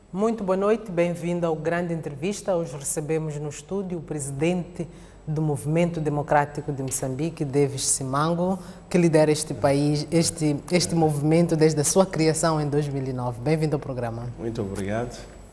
Muito boa noite, bem-vindo ao Grande Entrevista. Hoje recebemos no estúdio o presidente do Movimento Democrático de Moçambique, Davis Simango, que lidera este país, este movimento desde a sua criação em 2009. Bem-vindo ao programa. Muito obrigado.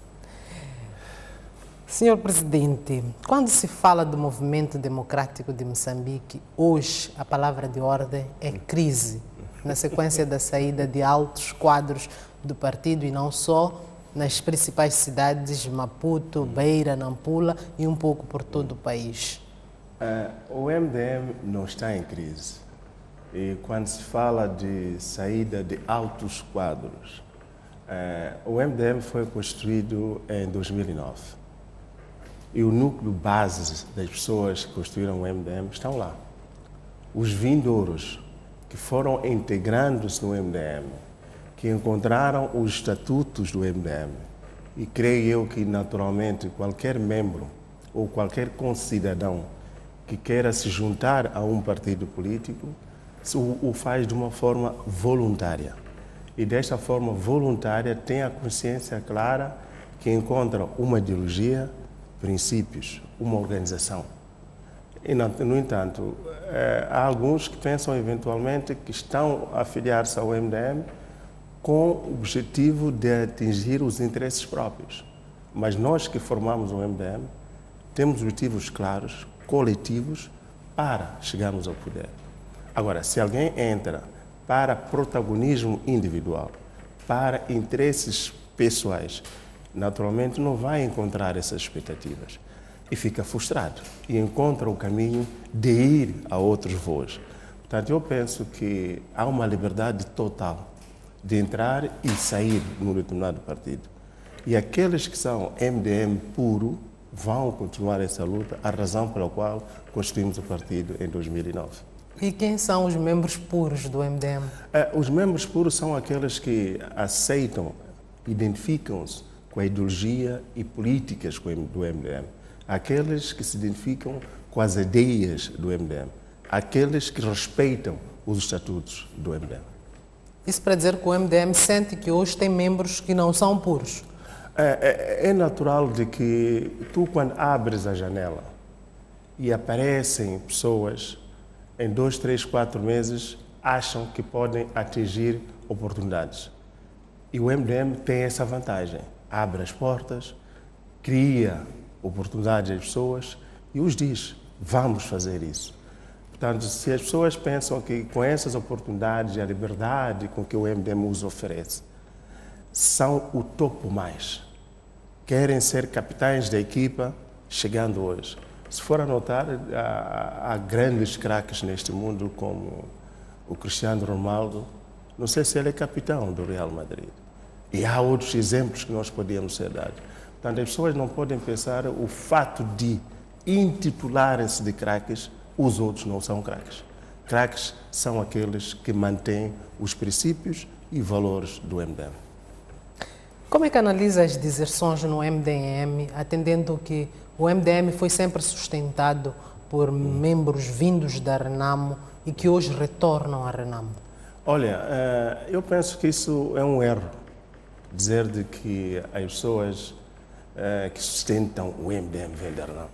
Senhor Presidente, quando se fala do Movimento Democrático de Moçambique, hoje a palavra de ordem é crise, na sequência da saída de altos quadros do partido e não só, nas principais cidades, Maputo, Beira, Nampula e um pouco por todo o país. O MDM não está em crise. E quando se fala de saída de altos quadros, o MDM foi construído em 2009. E o núcleo base das pessoas que construíram o MDM estão lá. Os vindouros que foram integrando-se no MDM, que encontraram os estatutos do MDM. E creio eu que, naturalmente, qualquer membro ou qualquer concidadão que queira se juntar a um partido político, o faz de uma forma voluntária. E desta forma voluntária tem a consciência clara que encontra uma ideologia, princípios, uma organização. E, no entanto, há alguns que pensam eventualmente que estão a afiliar-se ao MDM com o objetivo de atingir os interesses próprios. Mas nós que formamos o MDM temos objetivos claros, coletivos, para chegarmos ao poder. Agora, se alguém entra para protagonismo individual, para interesses pessoais, naturalmente não vai encontrar essas expectativas e fica frustrado e encontra o caminho de ir a outros voos. Portanto, eu penso que há uma liberdade total de entrar e sair num determinado partido. E aqueles que são MDM puro vão continuar essa luta, a razão pela qual construímos o partido em 2009. E quem são os membros puros do MDM? Os membros puros são aqueles que aceitam, identificam-se com a ideologia e políticas do MDM. Aqueles que se identificam com as ideias do MDM. Aqueles que respeitam os estatutos do MDM. Isso para dizer que o MDM sente que hoje tem membros que não são puros? É natural de que tu, quando abres a janela e aparecem pessoas, em 2, 3, 4 meses, acham que podem atingir oportunidades. E o MDM tem essa vantagem. Abre as portas, cria oportunidades às pessoas e os diz, vamos fazer isso. Portanto, se as pessoas pensam que com essas oportunidades e a liberdade com que o MDM os oferece, são o topo mais. Querem ser capitães da equipa, chegando hoje. Se for a notar, há grandes craques neste mundo, como o Cristiano Ronaldo. Não sei se ele é capitão do Real Madrid. E há outros exemplos que nós podíamos ser dados. Portanto, as pessoas não podem pensar o fato de intitularem-se de craques, os outros não são craques. Craques são aqueles que mantêm os princípios e valores do MDM. Como é que analisa as deserções no MDM, atendendo que o MDM foi sempre sustentado por membros vindos da Renamo e que hoje retornam à Renamo? Olha, eu penso que isso é um erro, dizer de que as pessoas que sustentam o MDM vêm da Renamo.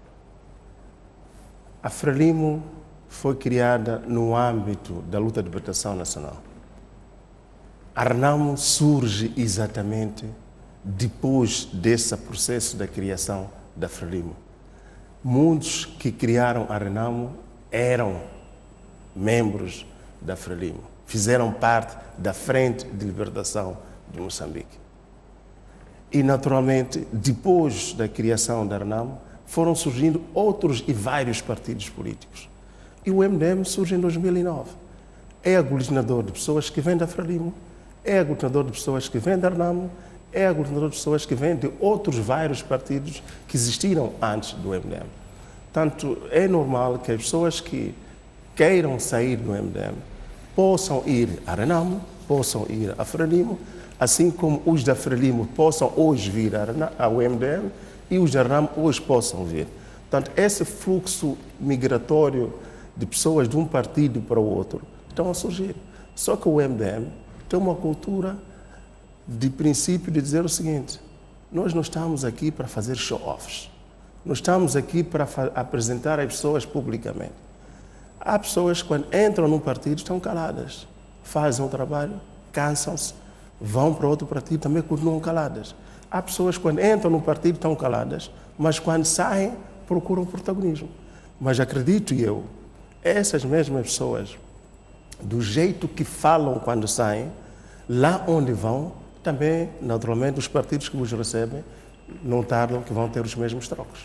A Frelimo foi criada no âmbito da luta de libertação nacional. A Renamo surge exatamente depois desse processo da criação da Frelimo. Muitos que criaram a Renamo eram membros da Frelimo, fizeram parte da Frente de Libertação de Moçambique. E, naturalmente, depois da criação da Renamo, foram surgindo outros e vários partidos políticos. E o MDM surge em 2009. É aglutinador de pessoas que vêm da Frelimo, é aglutinador de pessoas que vêm da Renamo, é aglutinador de pessoas que vêm de outros vários partidos que existiram antes do MDM. Portanto, é normal que as pessoas que queiram sair do MDM possam ir à Renamo, possam ir à Frelimo, assim como os da Frelimo possam hoje vir ao MDM e os da Renamo hoje possam vir. Portanto, esse fluxo migratório de pessoas de um partido para o outro estão a surgir. Só que o MDM tem uma cultura de princípio de dizer o seguinte: nós não estamos aqui para fazer show-offs. Nós estamos aqui para apresentar as pessoas publicamente. Há pessoas que, quando entram num partido, estão caladas. Fazem um trabalho, cansam-se, vão para outro partido, também continuam caladas. Há pessoas que, quando entram num partido, estão caladas, mas quando saem, procuram protagonismo. Mas acredito eu, essas mesmas pessoas, do jeito que falam quando saem, lá onde vão, também, naturalmente, os partidos que vos recebem não tardam que vão ter os mesmos trocos.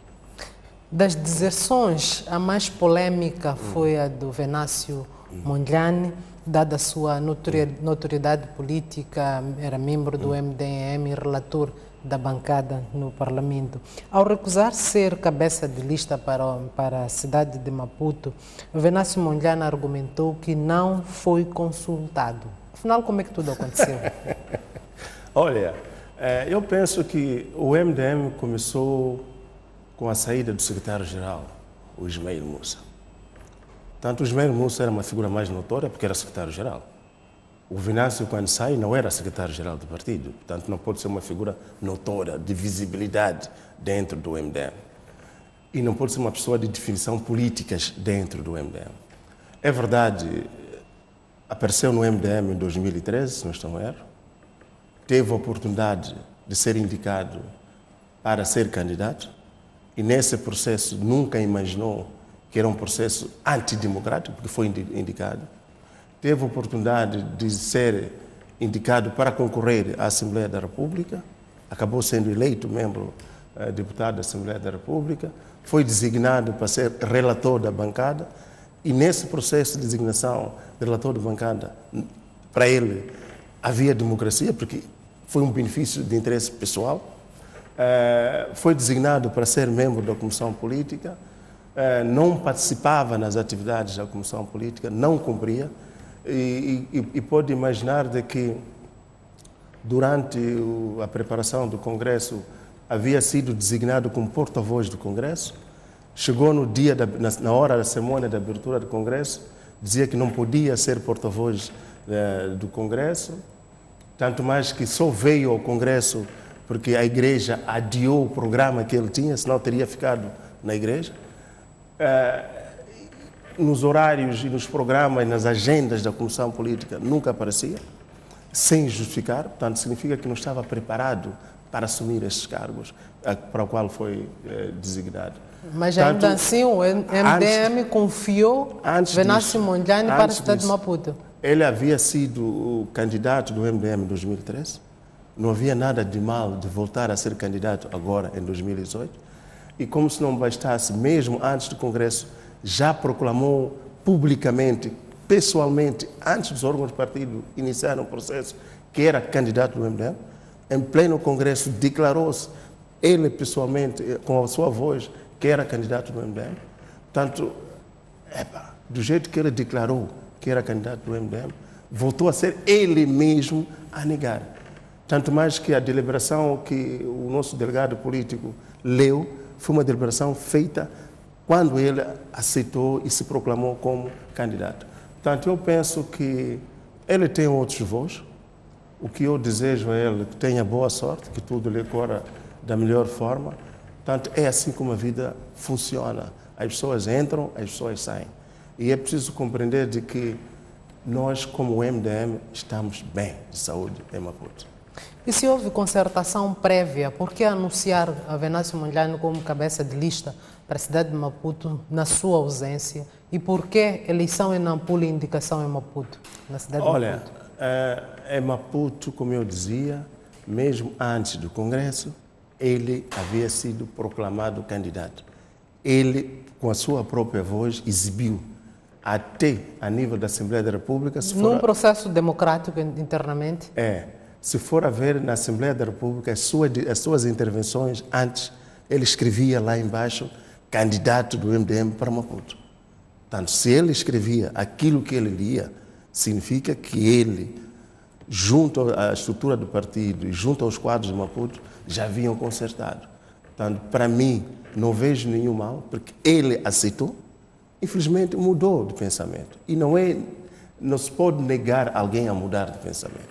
Das deserções, a mais polêmica foi a do Venâncio Mondlane, dada a sua notoriedade política, era membro do MDM e relator da bancada no Parlamento. Ao recusar ser cabeça de lista para a cidade de Maputo, Venâncio Mondlane argumentou que não foi consultado. Afinal, como é que tudo aconteceu? Olha, eu penso que o MDM começou com a saída do secretário-geral, o Ismael Moussa. Tanto o Ismael Moussa era uma figura mais notória porque era secretário-geral. O Venâncio, quando sai, não era secretário-geral do partido. Portanto, não pode ser uma figura notória, de visibilidade dentro do MDM. E não pode ser uma pessoa de definição políticas dentro do MDM. É verdade, apareceu no MDM em 2013, se não estou a erro. Teve a oportunidade de ser indicado para ser candidato. E nesse processo nunca imaginou que era um processo antidemocrático, porque foi indicado. Teve a oportunidade de ser indicado para concorrer à Assembleia da República, acabou sendo eleito membro, deputado da Assembleia da República, foi designado para ser relator da bancada, e nesse processo de designação de relator da bancada, para ele havia democracia, porque foi um benefício de interesse pessoal. Foi designado para ser membro da Comissão Política, não participava nas atividades da Comissão Política, não cumpria, e pode imaginar de que durante a preparação do Congresso havia sido designado como porta-voz do Congresso, chegou no dia, na hora da cerimônia de abertura do Congresso, dizia que não podia ser porta-voz do Congresso, tanto mais que só veio ao Congresso porque a igreja adiou o programa que ele tinha, senão teria ficado na igreja. Nos horários e nos programas, nas agendas da Comissão Política, nunca aparecia, sem justificar, portanto, significa que não estava preparado para assumir esses cargos para o qual foi designado. Mas ainda assim o MDM confiou Venâncio Mondlane para a cidade de Maputo. Ele havia sido o candidato do MDM em 2013, não havia nada de mal de voltar a ser candidato agora, em 2018, e como se não bastasse, mesmo antes do Congresso, já proclamou publicamente, pessoalmente, antes dos órgãos do partido iniciarem o processo, que era candidato do MDM. Em pleno Congresso, declarou-se, ele pessoalmente, com a sua voz, que era candidato do MDM. Portanto, do jeito que ele declarou que era candidato do MDM, voltou a ser ele mesmo a negar. Tanto mais que a deliberação que o nosso delegado político leu foi uma deliberação feita quando ele aceitou e se proclamou como candidato. Portanto, eu penso que ele tem outros voos. O que eu desejo a ele que tenha boa sorte, que tudo lhe corra da melhor forma. Portanto, é assim como a vida funciona. As pessoas entram, as pessoas saem. E é preciso compreender de que nós, como o MDM, estamos bem de saúde em Maputo. E se houve concertação prévia, por que anunciar a Venâncio Mondlane como cabeça de lista para a cidade de Maputo na sua ausência? E por que eleição em Nampula e indicação em Maputo, na cidade de Maputo? Em Maputo, como eu dizia, mesmo antes do Congresso, ele havia sido proclamado candidato. Ele, com a sua própria voz, exibiu até a nível da Assembleia da República. Num processo democrático internamente? Se for a ver na Assembleia da República as suas intervenções antes, ele escrevia lá embaixo, candidato do MDM para Maputo. Portanto, se ele escrevia aquilo que ele lia, significa que ele, junto à estrutura do partido e junto aos quadros de Maputo, já haviam concertado. Portanto, para mim, não vejo nenhum mal, porque ele aceitou, infelizmente mudou de pensamento. E não se pode negar alguém a mudar de pensamento.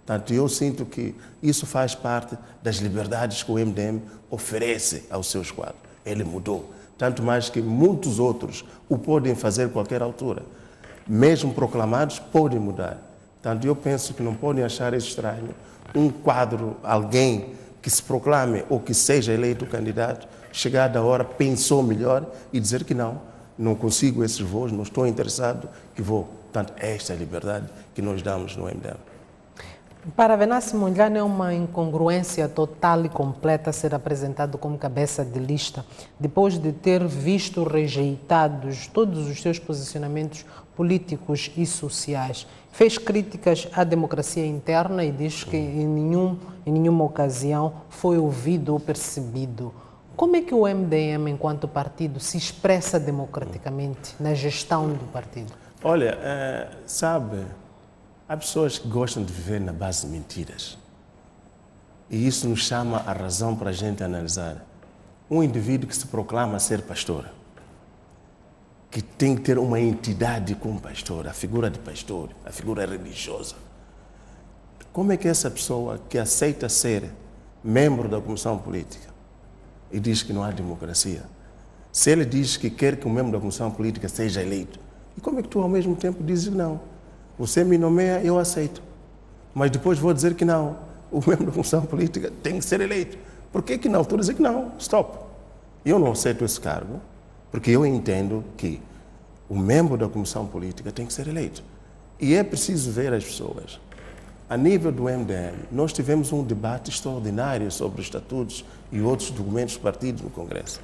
Portanto, eu sinto que isso faz parte das liberdades que o MDM oferece aos seus quadros. Ele mudou. Tanto mais que muitos outros o podem fazer a qualquer altura. Mesmo proclamados, podem mudar. Portanto, eu penso que não podem achar estranho um quadro, alguém que se proclame ou que seja eleito candidato, chegada a hora, pensou melhor e dizer que não consigo esses voos, não estou interessado, que vou. Portanto, esta é a liberdade que nós damos no MDM. Para Venâncio Mondlane é uma incongruência total e completa ser apresentado como cabeça de lista, depois de ter visto rejeitados todos os seus posicionamentos políticos e sociais. Fez críticas à democracia interna e diz que em nenhuma ocasião foi ouvido ou percebido. Como é que o MDM, enquanto partido, se expressa democraticamente na gestão do partido? Olha, sabe, há pessoas que gostam de viver na base de mentiras. E isso nos chama a razão para a gente analisar. Um indivíduo que se proclama ser pastor, que tem que ter uma entidade como pastor, a figura de pastor, a figura religiosa. Como é que essa pessoa que aceita ser membro da comissão política e diz que não há democracia, se ele diz que quer que o membro da comissão política seja eleito, e como é que tu ao mesmo tempo dizes que não? Você me nomeia, eu aceito. Mas depois vou dizer que não. O membro da função política tem que ser eleito. Por que não? Estou a dizer que não. Stop. Eu não aceito esse cargo, porque eu entendo que o membro da comissão política tem que ser eleito. E é preciso ver as pessoas. A nível do MDM, nós tivemos um debate extraordinário sobre os estatutos e outros documentos dos partidos no Congresso.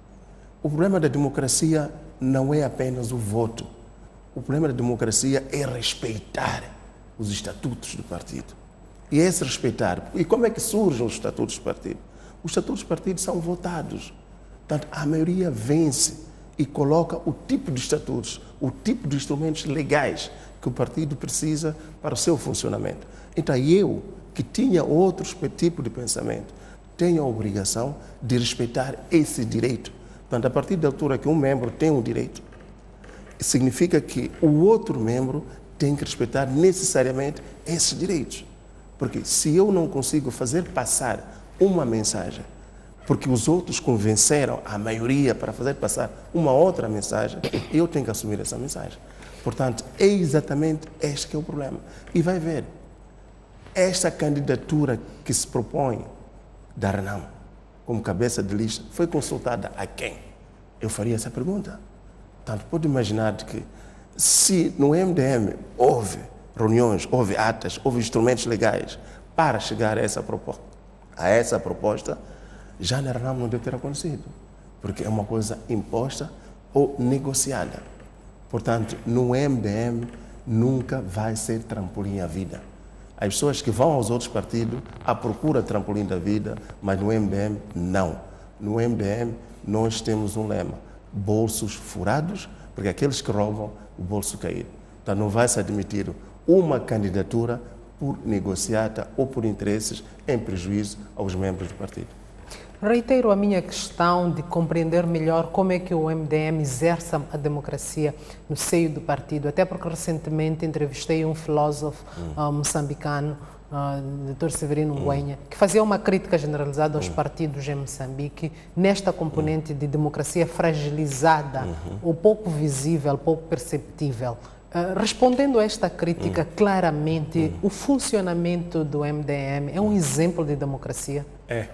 O problema da democracia não é apenas o voto. O problema da democracia é respeitar os estatutos do partido. E esse respeitar. E como é que surgem os estatutos do partido? Os estatutos do partido são votados. Portanto, a maioria vence e coloca o tipo de estatutos, o tipo de instrumentos legais que o partido precisa para o seu funcionamento. Então, eu, que tinha outro tipo de pensamento, tenho a obrigação de respeitar esse direito. Portanto, a partir da altura que um membro tem um direito, significa que o outro membro tem que respeitar necessariamente esses direitos. Porque se eu não consigo fazer passar uma mensagem, porque os outros convenceram a maioria para fazer passar uma outra mensagem, eu tenho que assumir essa mensagem. Portanto, é exatamente este que é o problema. E vai ver, esta candidatura que se propõe da Renam como cabeça de lista foi consultada a quem? Eu faria essa pergunta. Portanto, pode imaginar que se no MDM houve reuniões, houve atas, houve instrumentos legais para chegar a essa proposta, já na Renam não deve ter acontecido, porque é uma coisa imposta ou negociada. Portanto, no MDM nunca vai ser trampolim à vida. As pessoas que vão aos outros partidos à procura de trampolim da vida, mas no MDM não. No MDM nós temos um lema: bolsos furados, porque aqueles que roubam, o bolso cair. Então não vai se admitir uma candidatura por negociata ou por interesses em prejuízo aos membros do partido. Reitero a minha questão de compreender melhor como é que o MDM exerce a democracia no seio do partido, até porque recentemente entrevistei um filósofo moçambicano, Dr. Severino Nguenha, que fazia uma crítica generalizada aos partidos em Moçambique, nesta componente de democracia fragilizada, ou pouco visível, pouco perceptível. Respondendo a esta crítica claramente, o funcionamento do MDM é um exemplo de democracia? É.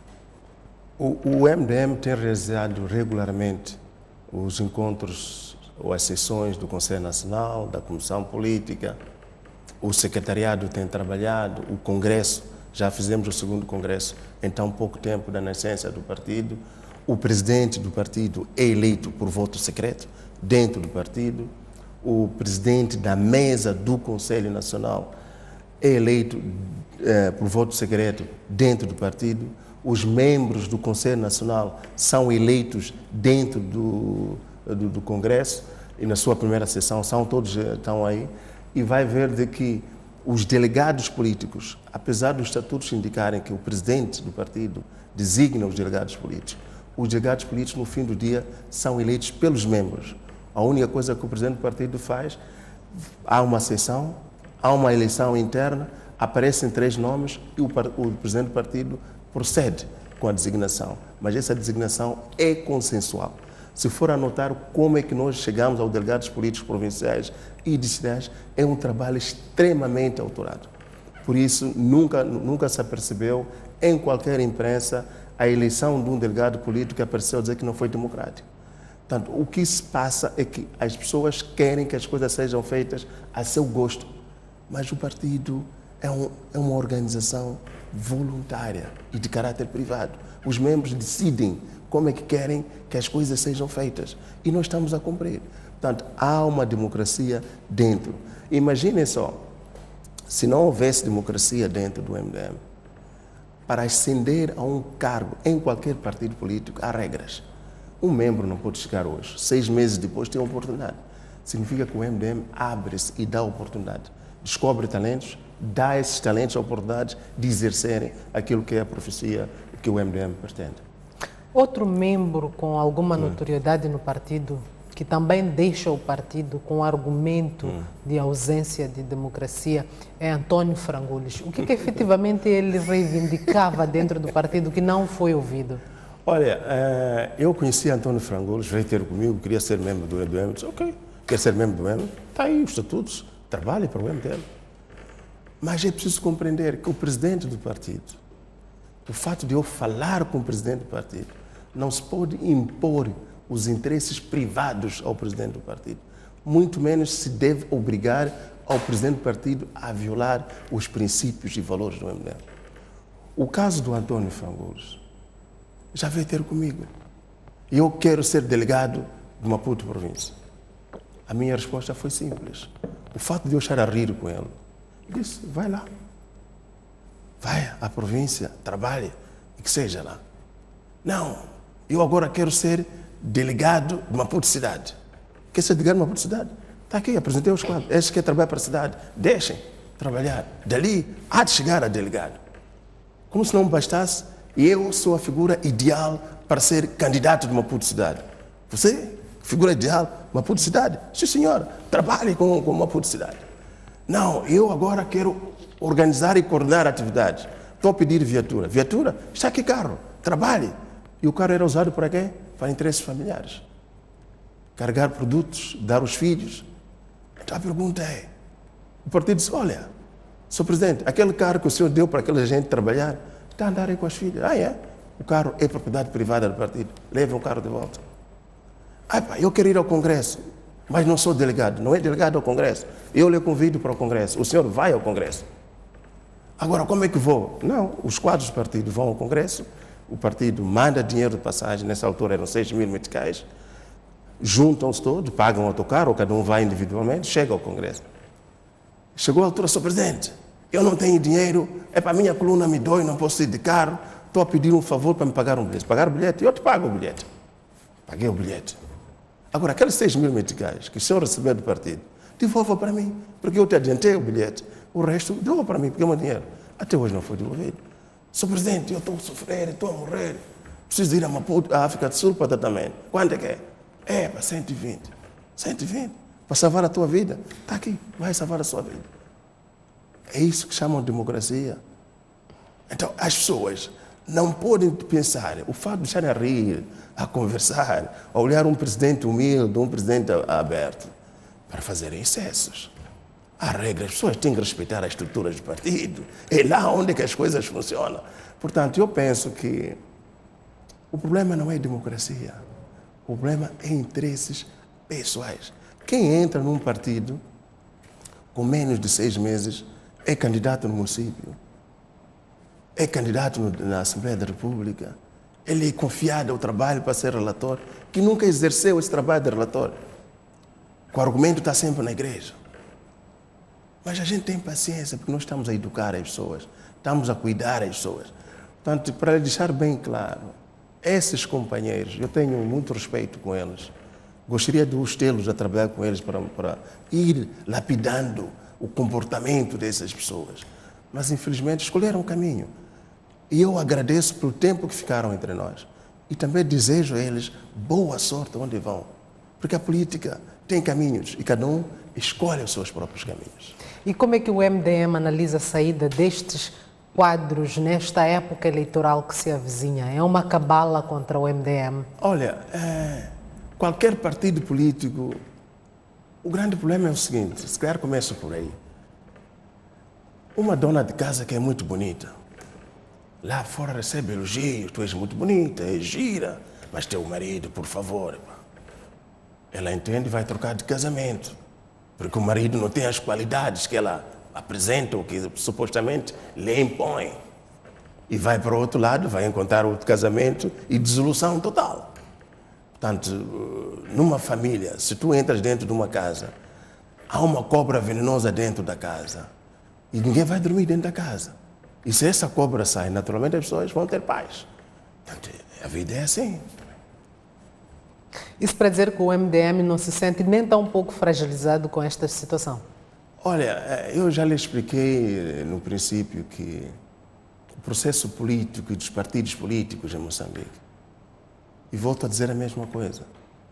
O MDM tem realizado regularmente os encontros ou as sessões do Conselho Nacional, da Comissão Política. O secretariado tem trabalhado, o Congresso, já fizemos o segundo Congresso em tão pouco tempo da nascença do partido. O presidente do partido é eleito por voto secreto dentro do partido. O presidente da mesa do Conselho Nacional é eleito por voto secreto dentro do partido. Os membros do Conselho Nacional são eleitos dentro do Congresso e na sua primeira sessão todos estão aí. E vai ver de que os delegados políticos, apesar dos estatutos indicarem que o presidente do partido designa os delegados políticos no fim do dia são eleitos pelos membros. A única coisa que o presidente do partido faz, há uma sessão, há uma eleição interna, aparecem 3 nomes e o presidente do partido procede com a designação. Mas essa designação é consensual. Se for a notar como é que nós chegamos aos delegados políticos provinciais e distritais, é um trabalho extremamente autorado. Por isso, nunca se apercebeu em qualquer imprensa a eleição de um delegado político que apareceu a dizer que não foi democrático. Portanto, o que se passa é que as pessoas querem que as coisas sejam feitas a seu gosto, mas o partido é uma organização voluntária e de caráter privado. Os membros decidem como é que querem que as coisas sejam feitas e nós estamos a cumprir. Portanto, há uma democracia dentro. Imaginem só, se não houvesse democracia dentro do MDM, para ascender a um cargo em qualquer partido político, há regras. Um membro não pode chegar hoje, 6 meses depois tem uma oportunidade. Significa que o MDM abre-se e dá oportunidade. Descobre talentos, dá a esses talentos a oportunidade de exercerem aquilo que é a profecia que o MDM pretende. Outro membro com alguma notoriedade no partido, que também deixa o partido com o argumento de ausência de democracia, é Antônio Frangolis. O que efetivamente ele reivindicava dentro do partido que não foi ouvido? Olha, eu conheci Antônio Frangolis, veio ter comigo, queria ser membro do MDM, disse, ok, quer ser membro do MDM, está aí os estatutos, trabalhe para o MDM. Mas é preciso compreender que o presidente do partido, o fato de eu falar com o presidente do partido, não se pode impor os interesses privados ao presidente do partido. Muito menos se deve obrigar ao presidente do partido a violar os princípios e valores do MDM. O caso do Antônio Frangolis já veio ter comigo. Eu quero ser delegado de Maputo província. A minha resposta foi simples. O fato de eu estar a rir com ele, eu disse, vai lá. Vai à província, trabalhe, e que seja lá. Não, eu agora quero ser delegado de Maputo cidade. Quer ser delegado de Maputo cidade? Está aqui, apresentei os quadros. Esses que querem trabalhar para a cidade, deixem trabalhar. Dali, há de chegar a delegado. Como se não me bastasse, eu sou a figura ideal para ser candidato de Maputo cidade. Você, figura ideal, Maputo cidade? Sim, senhora, trabalhe com Maputo cidade. Não, eu agora quero organizar e coordenar atividades. Estou a pedir viatura. Viatura? Está aqui carro, trabalhe. E o carro era usado para quê? Para interesses familiares. Carregar produtos, dar aos filhos. Então a pergunta é, o partido diz, olha, Sr. Presidente, aquele carro que o senhor deu para aquela gente trabalhar, está a andar aí com as filhas. Ah, é? O carro é propriedade privada do partido. Leve o carro de volta. Ah, pá, eu quero ir ao Congresso, mas não sou delegado. Não é delegado ao Congresso. Eu lhe convido para o Congresso. O senhor vai ao Congresso. Agora, como é que vou? Não, os quadros do partido vão ao Congresso, o partido manda dinheiro de passagem, nessa altura eram 6 mil meticais, juntam-se todos, pagam o autocarro, ou cada um vai individualmente, chega ao Congresso. Chegou a altura, Sr. Presidente, eu não tenho dinheiro, é para a minha coluna me dói, não posso ir de carro, estou a pedir um favor para me pagar um bilhete. Pagar o bilhete? Eu te pago o bilhete. Paguei o bilhete. Agora, aqueles 6 mil meticais que o senhor recebeu do partido, devolva para mim, porque eu te adiantei o bilhete. O resto, devolva para mim, porque é o meu dinheiro. Até hoje não foi devolvido. Sr. Presidente, eu estou a sofrer, estou a morrer. Preciso ir a Maputo, à África do Sul para tratamento. Quanto é que é? É, para 120. 120? Para salvar a tua vida? Está aqui, vai salvar a sua vida. É isso que chamam de democracia. Então, as pessoas não podem pensar, o fato de estarem a rir, a conversar, a olhar um presidente humilde, um presidente aberto, para fazerem excessos. Há regras, as pessoas têm que respeitar as estruturas do partido. É lá onde que as coisas funcionam. Portanto, eu penso que o problema não é democracia. O problema é interesses pessoais. Quem entra num partido com menos de 6 meses é candidato no município, é candidato na Assembleia da República, ele é confiado ao trabalho para ser relator, que nunca exerceu esse trabalho de relator. O argumento está sempre na igreja. Mas a gente tem paciência, porque nós estamos a educar as pessoas, estamos a cuidar as pessoas. Portanto, para deixar bem claro, esses companheiros, eu tenho muito respeito com eles, gostaria de os tê-los a trabalhar com eles para ir lapidando o comportamento dessas pessoas. Mas, infelizmente, escolheram o caminho. E eu agradeço pelo tempo que ficaram entre nós. E também desejo a eles boa sorte onde vão. Porque a política tem caminhos e cada um escolhe os seus próprios caminhos. E como é que o MDM analisa a saída destes quadros nesta época eleitoral que se avizinha? É uma cabala contra o MDM? Olha, qualquer partido político, o grande problema é o seguinte, se calhar começa por aí. Uma dona de casa que é muito bonita, lá fora recebe elogios, tu és muito bonita, é gira, mas teu marido, por favor. Ela entende e vai trocar de casamento, porque o marido não tem as qualidades que ela apresenta ou que supostamente lhe impõe. E vai para o outro lado, vai encontrar outro casamento e desilusão total. Portanto, numa família, se tu entras dentro de uma casa, há uma cobra venenosa dentro da casa e ninguém vai dormir dentro da casa. E se essa cobra sai, naturalmente as pessoas vão ter paz. Portanto, a vida é assim. Isso para dizer que o MDM não se sente nem tão pouco fragilizado com esta situação? Olha, eu já lhe expliquei no princípio que o processo político e dos partidos políticos em Moçambique, e volto a dizer a mesma coisa,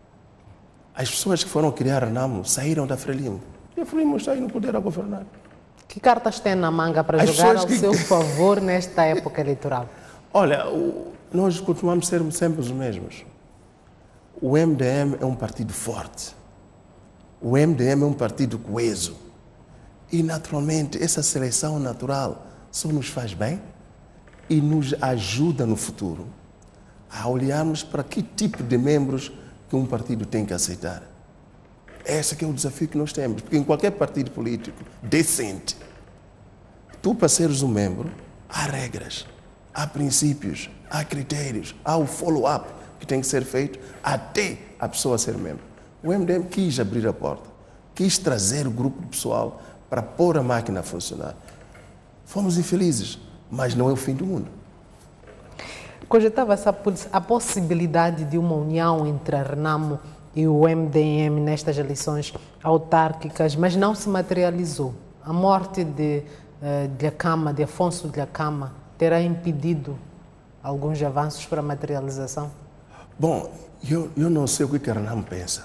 as pessoas que foram criar a RENAMO saíram da Frelimo. E a Frelimo está aí no poder a governar. Que cartas tem na manga para jogar ao seu favor nesta época eleitoral? Olha, nós continuamos a ser sempre os mesmos. O MDM é um partido forte. O MDM é um partido coeso. E, naturalmente, essa seleção natural só nos faz bem e nos ajuda no futuro a olharmos para que tipo de membros que um partido tem que aceitar. Esse que é o desafio que nós temos, porque em qualquer partido político decente, tu para seres um membro, há regras, há princípios, há critérios, há o follow-up que tem que ser feito até a pessoa ser membro. O MDM quis abrir a porta, quis trazer o grupo pessoal para pôr a máquina a funcionar. Fomos infelizes, mas não é o fim do mundo. Cogitava-se a possibilidade de uma união entre a RENAMO e o MDM nestas eleições autárquicas, mas não se materializou. A morte de Afonso Dhlakama, terá impedido alguns avanços para a materialização? Bom, eu não sei o que a RENAMO pensa.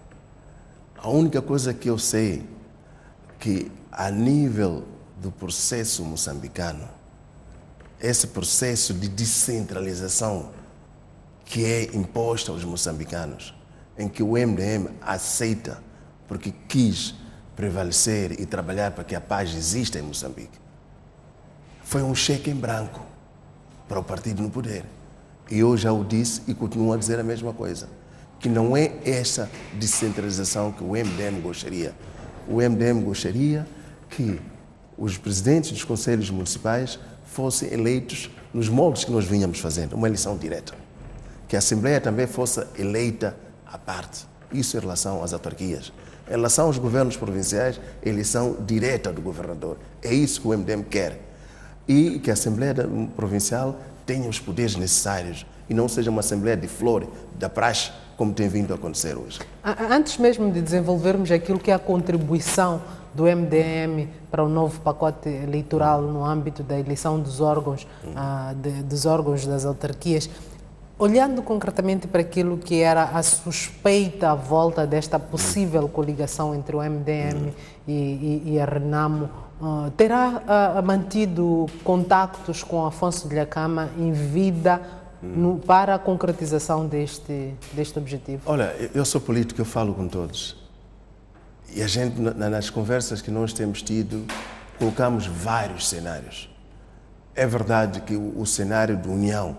A única coisa que eu sei que a nível do processo moçambicano, esse processo de descentralização que é imposto aos moçambicanos, em que o MDM aceita porque quis prevalecer e trabalhar para que a paz exista em Moçambique, foi um cheque em branco para o partido no poder. E eu já o disse e continuo a dizer a mesma coisa, que não é essa descentralização que o MDM gostaria. O MDM gostaria que os presidentes dos conselhos municipais fossem eleitos nos moldes que nós vínhamos fazendo, uma eleição direta. Que a Assembleia também fosse eleita à parte. Isso em relação às autarquias. Em relação aos governos provinciais, eleição direta do governador. É isso que o MDM quer. E que a Assembleia Provincial tenha os poderes necessários e não seja uma Assembleia de flor, da praxe, como tem vindo a acontecer hoje. Antes mesmo de desenvolvermos aquilo que é a contribuição do MDM para o novo pacote eleitoral no âmbito da eleição dos órgãos, dos órgãos das autarquias, olhando concretamente para aquilo que era a suspeita à volta desta possível coligação entre o MDM e a RENAMO, terá mantido contactos com Afonso Dhlakama em vida para a concretização deste objetivo? Olha, eu sou político, eu falo com todos. E a gente, nas conversas que nós temos tido, colocamos vários cenários. É verdade que o cenário de união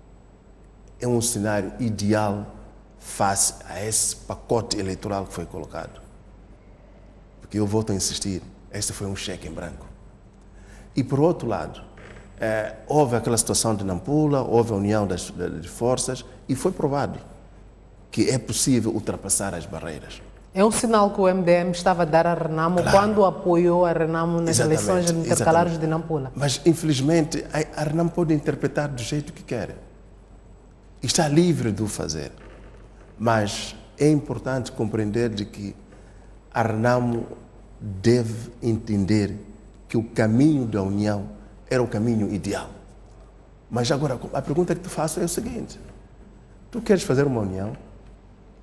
é um cenário ideal face a esse pacote eleitoral que foi colocado. Porque eu volto a insistir, este foi um cheque em branco. E por outro lado, houve aquela situação de Nampula, houve a união das forças e foi provado que é possível ultrapassar as barreiras. É um sinal que o MDM estava a dar à RENAMO quando apoiou a RENAMO nas eleições intercalares de Nampula. Mas, infelizmente, a RENAMO pode interpretar do jeito que quer. Está livre de o fazer. Mas é importante compreender de que a RENAMO deve entender que o caminho da união era o caminho ideal. Mas agora, a pergunta que te faço é o seguinte. Tu queres fazer uma união?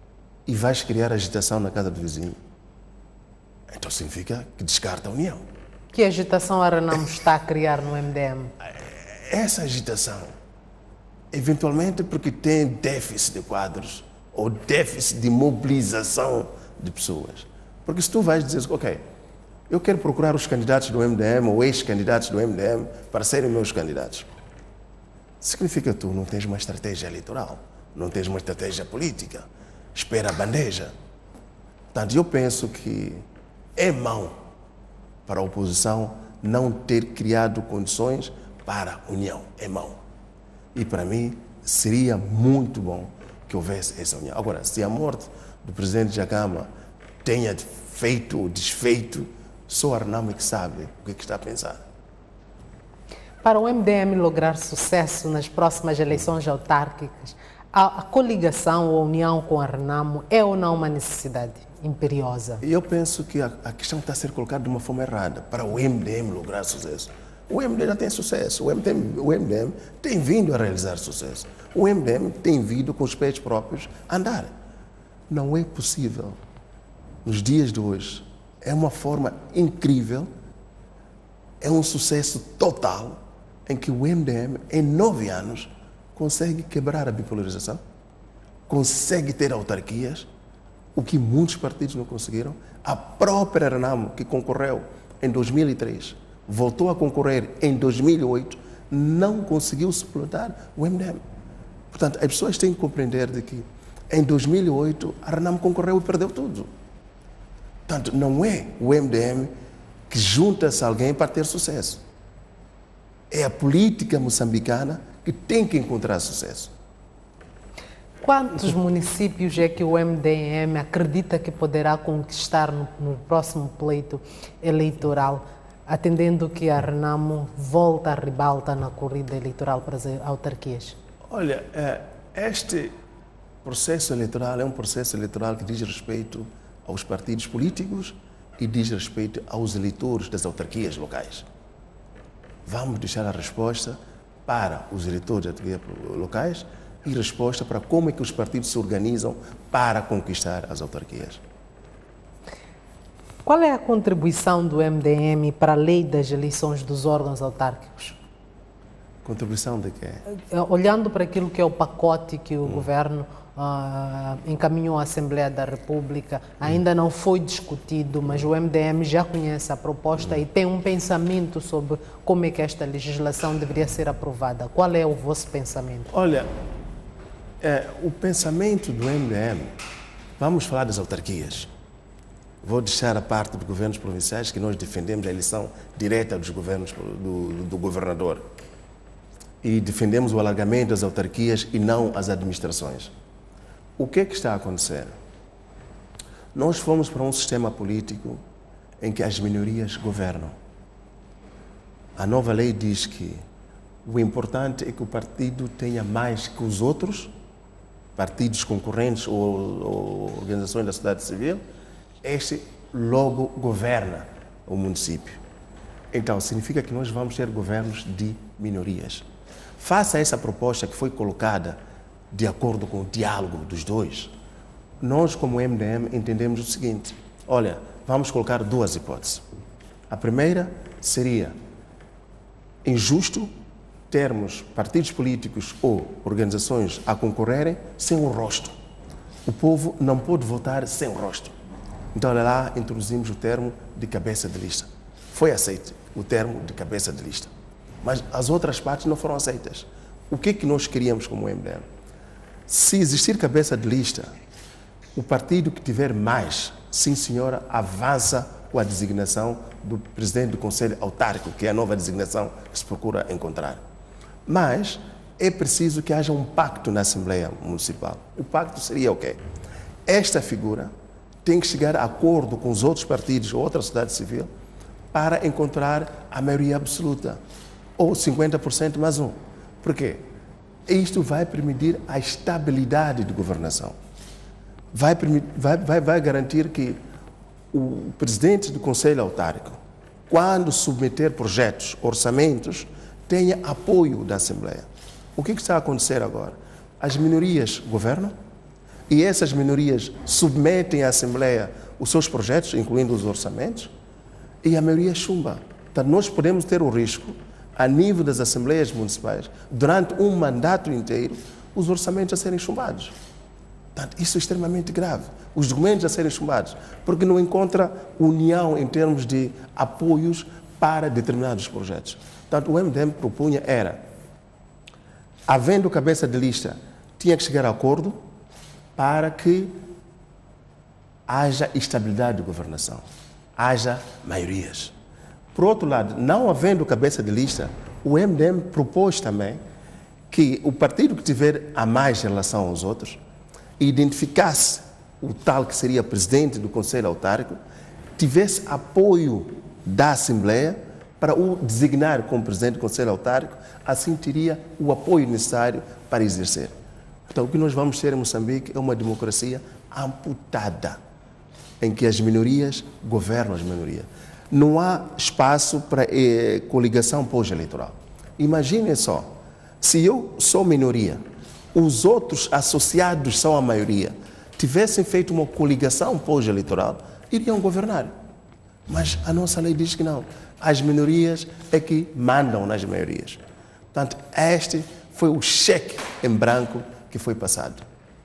e vais criar agitação na casa do vizinho, então significa que descarta a união. Que agitação a Renamo está a criar no MDM? Essa agitação, eventualmente porque tem déficit de quadros ou déficit de mobilização de pessoas. Porque se tu vais dizer, ok, eu quero procurar os candidatos do MDM ou ex-candidatos do MDM para serem meus candidatos, significa que tu não tens uma estratégia eleitoral, não tens uma estratégia política, espera a bandeja. Portanto, eu penso que é mau para a oposição não ter criado condições para a união. É mau. E para mim seria muito bom que houvesse essa união. Agora, se a morte do presidente Dhlakama tenha feito ou desfeito, só a Renamo é que sabe o que está a pensar. Para o MDM lograr sucesso nas próximas eleições autárquicas, a coligação ou a união com a Renamo é ou não uma necessidade imperiosa? Eu penso que a questão está a ser colocada de uma forma errada para o MDM lograr sucesso. O MDM já tem sucesso, o MDM tem vindo a realizar sucesso. O MDM tem vindo com os pés próprios a andar. Não é possível, nos dias de hoje, é uma forma incrível, é um sucesso total, em que o MDM, em 9 anos, consegue quebrar a bipolarização, consegue ter autarquias, o que muitos partidos não conseguiram. A própria Renamo, que concorreu em 2003, voltou a concorrer em 2008, não conseguiu suplantar o MDM. Portanto, as pessoas têm que compreender de que em 2008 a Renamo concorreu e perdeu tudo. Portanto, não é o MDM que junta-se a alguém para ter sucesso. É a política moçambicana que tem que encontrar sucesso. Quantos municípios é que o MDM acredita que poderá conquistar no próximo pleito eleitoral, atendendo que a Renamo volta à ribalta na corrida eleitoral para as autarquias? Olha, este processo eleitoral é um processo eleitoral que diz respeito aos partidos políticos e diz respeito aos eleitores das autarquias locais. Vamos deixar a resposta para os eleitores das autarquias locais e resposta para como é que os partidos se organizam para conquistar as autarquias. Qual é a contribuição do MDM para a lei das eleições dos órgãos autárquicos? Contribuição de quê? Olhando para aquilo que é o pacote que o governo encaminhou à Assembleia da República, ainda não foi discutido, mas o MDM já conhece a proposta e tem um pensamento sobre como é que esta legislação deveria ser aprovada. Qual é o vosso pensamento? Olha, o pensamento do MDM, vamos falar das autarquias. Vou deixar a parte dos governos provinciais, que nós defendemos a eleição direta dos governos do governador. E defendemos o alargamento das autarquias e não as administrações. O que é que está a acontecer? Nós fomos para um sistema político em que as minorias governam. A nova lei diz que o importante é que o partido tenha mais que os outros, partidos concorrentes ou organizações da sociedade civil, este logo governa o município. Então, significa que nós vamos ter governos de minorias. Faça essa proposta que foi colocada de acordo com o diálogo dos dois. Nós, como MDM, entendemos o seguinte: olha, vamos colocar 2 hipóteses. A primeira seria injusto termos partidos políticos ou organizações a concorrerem sem um rosto. O povo não pode votar sem um rosto. Então, olha lá, introduzimos o termo de cabeça de lista. Foi aceito o termo de cabeça de lista. Mas as outras partes não foram aceitas. O que é que nós queríamos como MDM? Se existir cabeça de lista, o partido que tiver mais, sim senhora, avança com a designação do presidente do Conselho Autárquico, que é a nova designação que se procura encontrar. Mas é preciso que haja um pacto na Assembleia Municipal. O pacto seria o quê? Esta figura tem que chegar a acordo com os outros partidos ou outra sociedade civil para encontrar a maioria absoluta, ou 50% mais um. Por quê? Isto vai permitir a estabilidade de governação. Vai garantir que o presidente do Conselho Autárquico, quando submeter projetos, orçamentos, tenha apoio da Assembleia. O que está a acontecer agora? As minorias governam, e essas minorias submetem à Assembleia os seus projetos, incluindo os orçamentos, e a maioria chumba. Portanto, nós podemos ter o risco, a nível das Assembleias Municipais, durante um mandato inteiro, os orçamentos a serem chumbados. Portanto, isso é extremamente grave. Os documentos a serem chumbados, porque não encontra união em termos de apoios para determinados projetos. Portanto, o MDM propunha era, havendo cabeça de lista, tinha que chegar a acordo para que haja estabilidade de governação, haja maiorias. Por outro lado, não havendo cabeça de lista, o MDM propôs também que o partido que tiver a mais em relação aos outros identificasse o tal que seria presidente do Conselho Autárquico, tivesse apoio da Assembleia para o designar como presidente do Conselho Autárquico, assim teria o apoio necessário para exercer. Então, o que nós vamos ter em Moçambique é uma democracia amputada, em que as minorias governam as minorias. Não há espaço para coligação pós-eleitoral. Imaginem só, se eu sou minoria, os outros associados são a maioria, tivessem feito uma coligação pós-eleitoral, iriam governar. Mas a nossa lei diz que não. As minorias é que mandam nas maiorias. Portanto, este foi o cheque em branco que foi passado.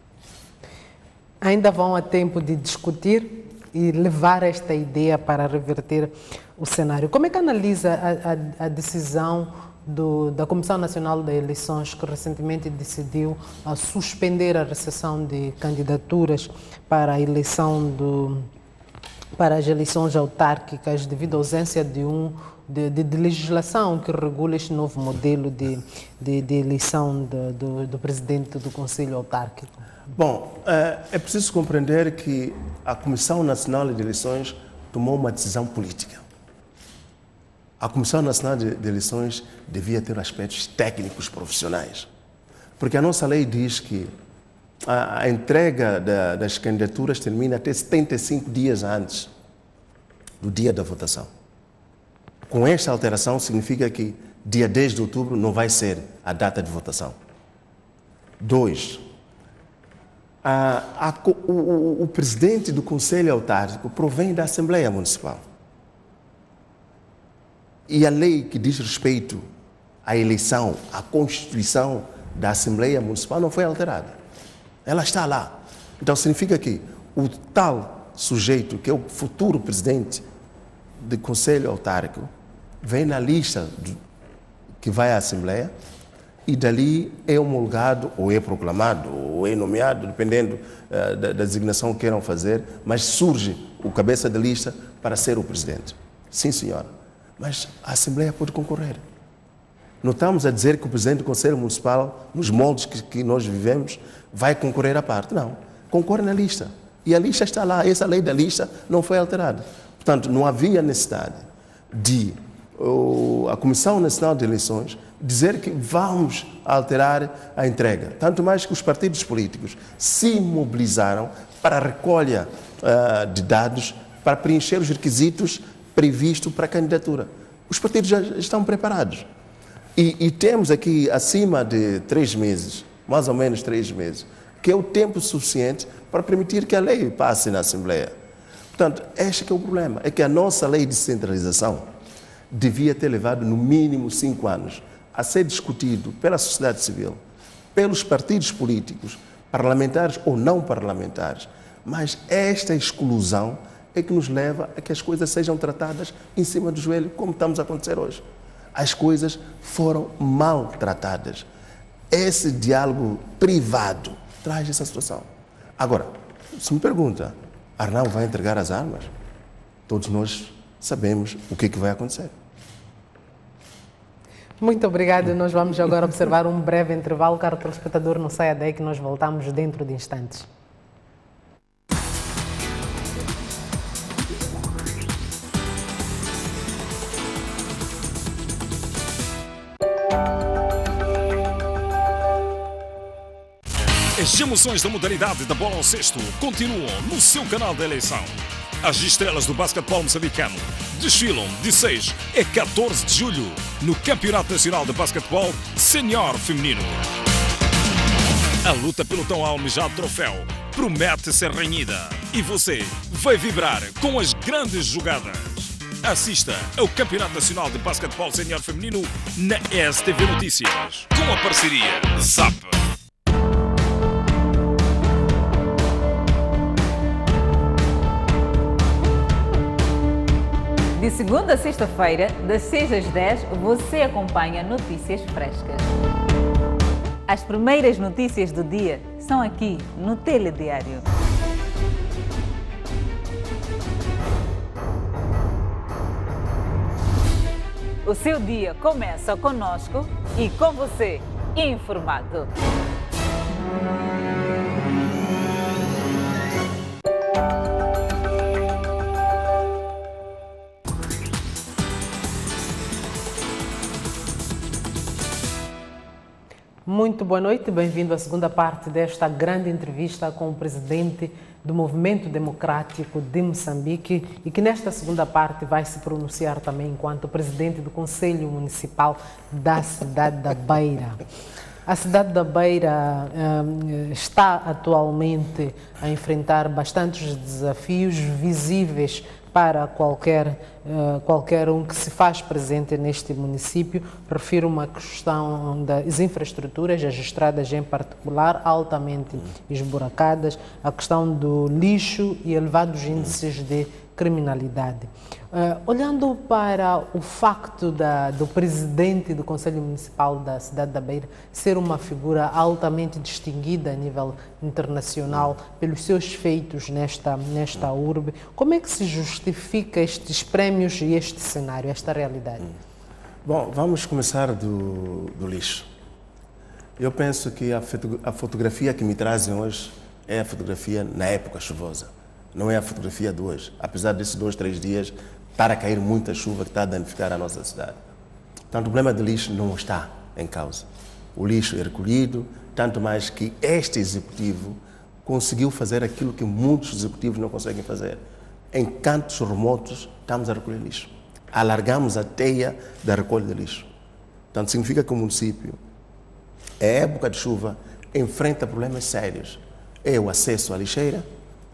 Ainda vão a tempo de discutir e levar esta ideia para reverter o cenário. Como é que analisa a decisão da Comissão Nacional de Eleições, que recentemente decidiu suspender a recepção de candidaturas para a eleição para as eleições autárquicas devido à ausência de legislação que regula este novo modelo de eleição do presidente do Conselho Autárquico? Bom, é preciso compreender que a Comissão Nacional de Eleições tomou uma decisão política. A Comissão Nacional de Eleições devia ter aspectos técnicos profissionais, porque a nossa lei diz que a entrega das candidaturas termina até 75 dias antes do dia da votação. Com esta alteração, significa que dia 10 de outubro não vai ser a data de votação. 2. O presidente do Conselho Autárquico provém da Assembleia Municipal. E a lei que diz respeito à eleição, à constituição da Assembleia Municipal não foi alterada. Ela está lá. Então significa que o tal sujeito, que é o futuro presidente do Conselho Autárquico, vem na lista que vai à Assembleia e dali é homologado, ou é proclamado, ou é nomeado, dependendo da designação que queiram fazer, mas surge o cabeça de lista para ser o presidente. Sim, senhora. Mas a Assembleia pode concorrer. Não estamos a dizer que o presidente do Conselho Municipal, nos moldes que nós vivemos, vai concorrer à parte. Não. Concorre na lista. E a lista está lá. Essa lei da lista não foi alterada. Portanto, não havia necessidade de a Comissão Nacional de Eleições dizer que vamos alterar a entrega. Tanto mais que os partidos políticos se mobilizaram para a recolha de dados para preencher os requisitos previstos para a candidatura. Os partidos já estão preparados. E temos aqui acima de 3 meses, mais ou menos 3 meses, que é o tempo suficiente para permitir que a lei passe na Assembleia. Portanto, este que é o problema, é que a nossa lei de descentralização devia ter levado no mínimo 5 anos a ser discutido pela sociedade civil, pelos partidos políticos, parlamentares ou não parlamentares. Mas esta exclusão é que nos leva a que as coisas sejam tratadas em cima do joelho, como estamos a acontecer hoje. As coisas foram maltratadas. Esse diálogo privado traz essa situação. Agora, se me pergunta, Arnau vai entregar as armas? Todos nós sabemos o que vai acontecer. Muito obrigado. Nós vamos agora observar um breve intervalo. Caro telespectador, não saia daí que nós voltamos dentro de instantes. As emoções da modalidade da bola ao cesto continuam no seu canal de eleição. As estrelas do basquetebol moçambicano desfilam de 6 a 14 de julho no Campeonato Nacional de Basquetebol Senior Feminino. A luta pelo tão almejado troféu promete ser renhida e você vai vibrar com as grandes jogadas. Assista ao Campeonato Nacional de Basquetebol Sénior Feminino na STV Notícias, com a parceria ZAP. De segunda a sexta-feira, das 6 às 10, você acompanha notícias frescas. As primeiras notícias do dia são aqui no Telediário. O seu dia começa conosco e com você, informado. Muito boa noite, bem-vindo à segunda parte desta grande entrevista com o presidente do Movimento Democrático de Moçambique e que nesta segunda parte vai se pronunciar também enquanto presidente do Conselho Municipal da cidade da Beira. A cidade da Beira está atualmente a enfrentar bastantes desafios visíveis para qualquer um que se faz presente neste município. Refiro-me à questão das infraestruturas, as estradas em particular, altamente esburacadas, a questão do lixo e elevados índices de criminalidade. Olhando para o facto do presidente do Conselho Municipal da cidade da Beira ser uma figura altamente distinguida a nível internacional pelos seus feitos nesta urbe, como é que se justifica estes prémios e este cenário, esta realidade? Bom, vamos começar do lixo. Eu penso que a fotografia que me trazem hoje é a fotografia na época chuvosa, não é a fotografia de hoje, apesar desses 2, 3 dias estar a cair muita chuva que está a danificar a nossa cidade. Portanto, o problema de lixo não está em causa. O lixo é recolhido, tanto mais que este executivo conseguiu fazer aquilo que muitos executivos não conseguem fazer. Em cantos remotos, estamos a recolher lixo. Alargamos a teia da recolha de lixo. Portanto, significa que o município, em época de chuva, enfrenta problemas sérios. É o acesso à lixeira,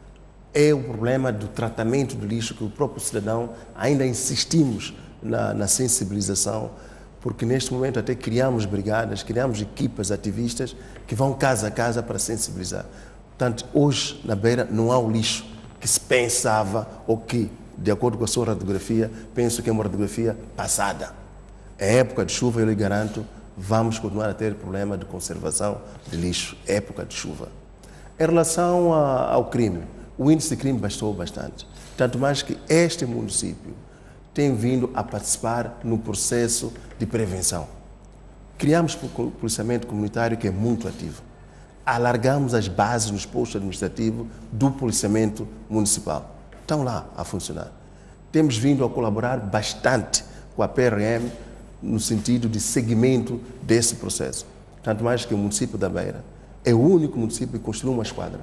é o problema do tratamento do lixo, que o próprio cidadão ainda insistimos na sensibilização, porque neste momento até criamos brigadas, criamos equipas ativistas que vão casa a casa para sensibilizar. Portanto, hoje na Beira não há o lixo que se pensava ou que, de acordo com a sua radiografia, penso que é uma radiografia passada. É época de chuva, eu lhe garanto, vamos continuar a ter problema de conservação de lixo, época de chuva. Em relação ao crime, o índice de crime baixou bastante, tanto mais que este município tem vindo a participar no processo de prevenção. Criamos o policiamento comunitário, que é muito ativo. Alargamos as bases nos postos administrativos do policiamento municipal. Estão lá a funcionar. Temos vindo a colaborar bastante com a PRM no sentido de seguimento desse processo. Tanto mais que o município da Beira é o único município que construiu uma esquadra.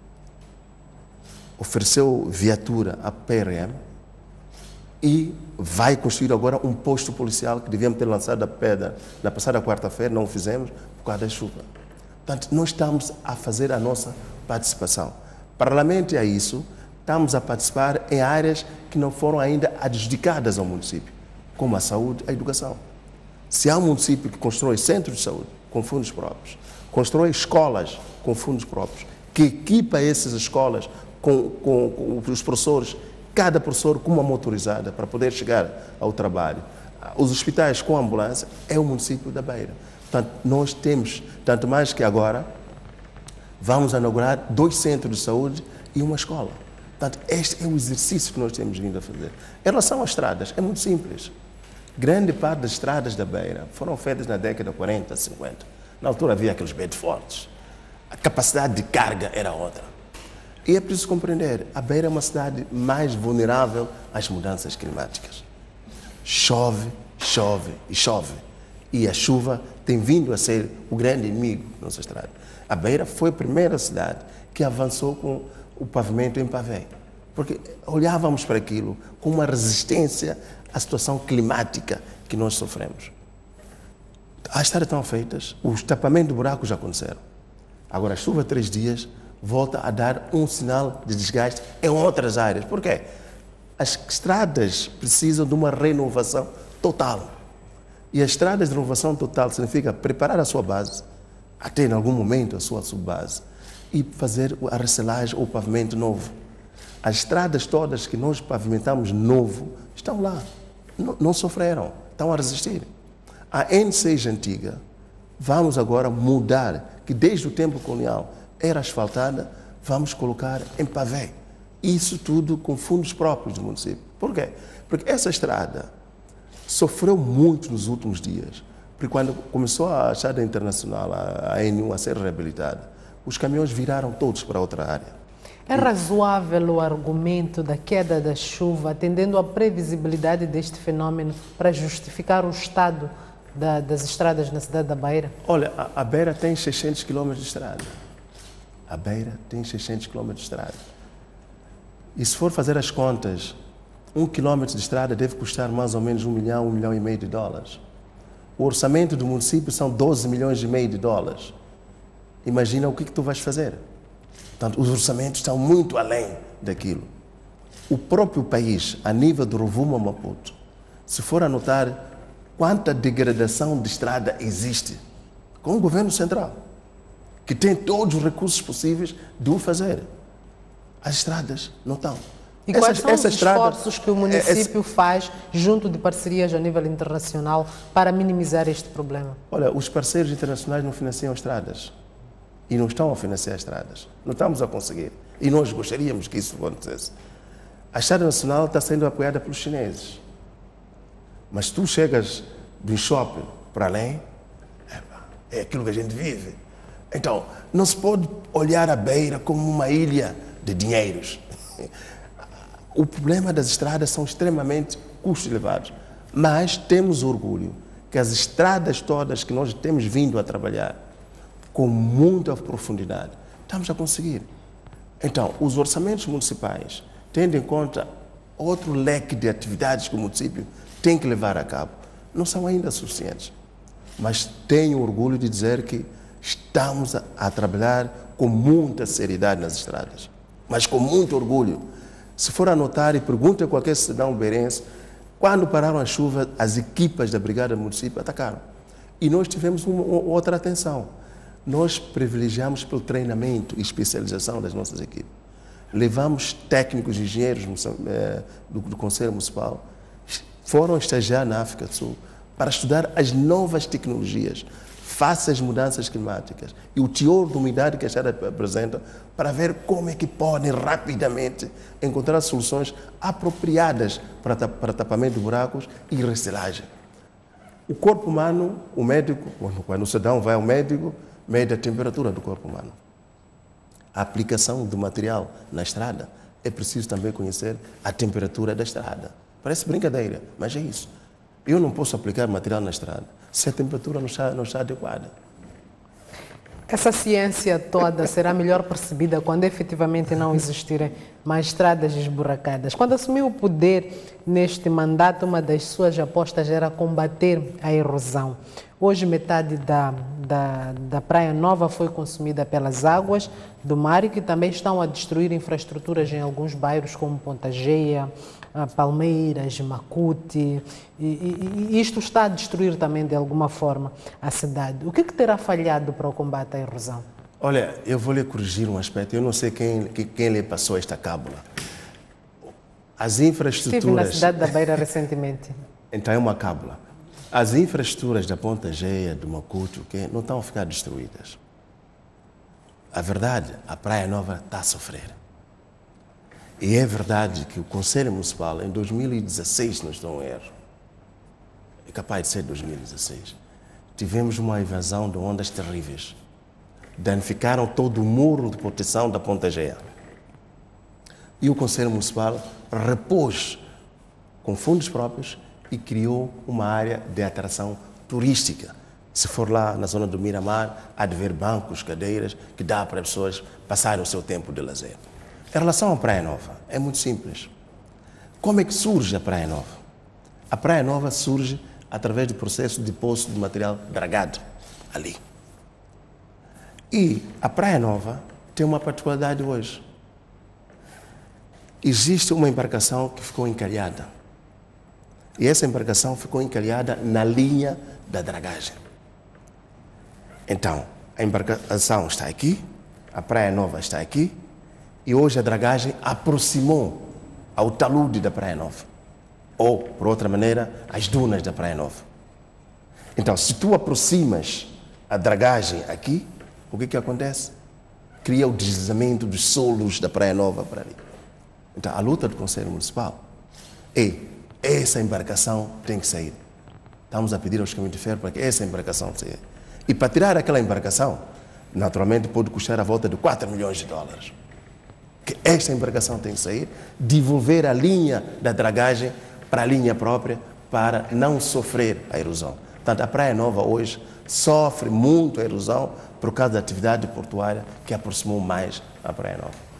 Ofereceu viatura à PRM e vai construir agora um posto policial que devíamos ter lançado a pedra na passada quarta-feira, não o fizemos por causa da chuva. Portanto, nós estamos a fazer a nossa participação. Paralelamente a isso, estamos a participar em áreas que não foram ainda adjudicadas ao município, como a saúde e a educação. Se há um município que constrói centros de saúde com fundos próprios, constrói escolas com fundos próprios, que equipa essas escolas com os professores, cada professor com uma motorizada para poder chegar ao trabalho, os hospitais com ambulância, é o município da Beira. Portanto, nós temos, tanto mais que agora, vamos inaugurar 2 centros de saúde e uma escola. Portanto, este é o exercício que nós temos vindo a fazer. Em relação às estradas, é muito simples. Grande parte das estradas da Beira foram feitas na década de 40, 50. Na altura havia aqueles bedos fortes. A capacidade de carga era outra. E é preciso compreender, a Beira é uma cidade mais vulnerável às mudanças climáticas. Chove, chove e chove. E a chuva tem vindo a ser o grande inimigo da nossa estrada. A Beira foi a primeira cidade que avançou com o pavimento em pavé. Porque olhávamos para aquilo com uma resistência à situação climática que nós sofremos. As estradas estão feitas, os tapamentos de buracos já aconteceram. Agora, a chuva 3 dias volta a dar um sinal de desgaste em outras áreas. Por quê? As estradas precisam de uma renovação total. E as estradas de renovação total significa preparar a sua base, até em algum momento a sua subbase, e fazer a recelagem ou o pavimento novo. As estradas todas que nós pavimentamos novo estão lá, não sofreram, estão a resistir. A N6 antiga, vamos agora mudar, que desde o tempo colonial era asfaltada, vamos colocar em pavê. Isso tudo com fundos próprios do município. Por quê? Porque essa estrada sofreu muito nos últimos dias, porque quando começou a estrada internacional, a N1, a ser reabilitada, os caminhões viraram todos para outra área. É razoável o argumento da queda da chuva, atendendo à previsibilidade deste fenômeno, para justificar o estado das estradas na cidade da Beira? Olha, a Beira tem 600 km de estrada. A Beira tem 600 km de estrada. E se for fazer as contas, 1 km de estrada deve custar mais ou menos 1 milhão, 1 milhão e meio de dólares. O orçamento do município são 12 milhões e meio de dólares. Imagina o que tu vais fazer. Portanto, os orçamentos estão muito além daquilo. O próprio país, a nível do Rovuma Maputo, se for a notar quanta degradação de estrada existe com o governo central, que tem todos os recursos possíveis de o fazer. As estradas não estão. E quais são os esforços que o município faz junto de parcerias a nível internacional para minimizar este problema? Olha, os parceiros internacionais não financiam estradas. E não estão a financiar estradas. Não estamos a conseguir. E nós gostaríamos que isso acontecesse. A Estrada Nacional está sendo apoiada pelos chineses. Mas tu chegas do shopping para além, é aquilo que a gente vive. Então, não se pode olhar a Beira como uma ilha de dinheiros. O problema das estradas são extremamente custos elevados. Mas temos orgulho que as estradas todas que nós temos vindo a trabalhar com muita profundidade, estamos a conseguir. Então, os orçamentos municipais, tendo em conta outro leque de atividades que o município tem que levar a cabo, não são ainda suficientes. Mas tenho orgulho de dizer que estamos a trabalhar com muita seriedade nas estradas, mas com muito orgulho. Se for a notar e pergunta a qualquer cidadão beirense, quando pararam a chuva, as equipas da Brigada do Município atacaram. E nós tivemos outra atenção. Nós privilegiamos pelo treinamento e especialização das nossas equipes. Levamos técnicos e engenheiros do Conselho Municipal, foram estagiar na África do Sul para estudar as novas tecnologias, face às mudanças climáticas e o teor de umidade que a estrada apresenta, para ver como é que podem rapidamente encontrar soluções apropriadas para tapamento de buracos e recelagem. O corpo humano, o médico, quando o cidadão vai ao médico, mede a temperatura do corpo humano. A aplicação do material na estrada é preciso também conhecer a temperatura da estrada. Parece brincadeira, mas é isso. Eu não posso aplicar material na estrada se a temperatura não está adequada. Essa ciência toda será melhor percebida quando efetivamente não existirem mais estradas esburacadas. Quando assumiu o poder neste mandato, uma das suas apostas era combater a erosão. Hoje, metade da Praia Nova foi consumida pelas águas do mar e que também estão a destruir infraestruturas em alguns bairros como Ponta Geia, Palmeiras, Macuti, e isto está a destruir também de alguma forma a cidade. O que terá falhado para o combate à erosão? Olha, eu vou lhe corrigir um aspecto, eu não sei quem lhe passou esta cábula. As infraestruturas... Estive na cidade da Beira recentemente. Então é uma cábula. As infraestruturas da Ponta Geia, do Macuti, não estão a ficar destruídas. A verdade, a Praia Nova está a sofrer. E é verdade que o Conselho Municipal, em 2016, se não estou em erro, é capaz de ser 2016, tivemos uma invasão de ondas terríveis. Danificaram todo o muro de proteção da Ponta Geia. E o Conselho Municipal repôs com fundos próprios e criou uma área de atração turística. Se for lá na zona do Miramar, há de ver bancos, cadeiras, que dá para as pessoas passarem o seu tempo de lazer. Em relação à Praia Nova, é muito simples. Como é que surge a Praia Nova? A Praia Nova surge através do processo de poço de material dragado ali. E a Praia Nova tem uma particularidade hoje. Existe uma embarcação que ficou encalhada. E essa embarcação ficou encalhada na linha da dragagem. Então, a embarcação está aqui, a Praia Nova está aqui, e hoje a dragagem aproximou ao talude da Praia Nova. Ou, por outra maneira, as dunas da Praia Nova. Então, se tu aproximas a dragagem aqui, o que acontece? Cria o deslizamento dos solos da Praia Nova para ali. Então, a luta do Conselho Municipal é essa embarcação tem que sair. Estamos a pedir aos caminhos de ferro para que essa embarcação saia. E para tirar aquela embarcação, naturalmente pode custar a volta de 4 milhões de dólares. Que esta embarcação tem que sair, devolver a linha da dragagem para a linha própria, para não sofrer a erosão. Portanto, a Praia Nova hoje sofre muito a erosão por causa da atividade portuária que aproximou mais a Praia Nova.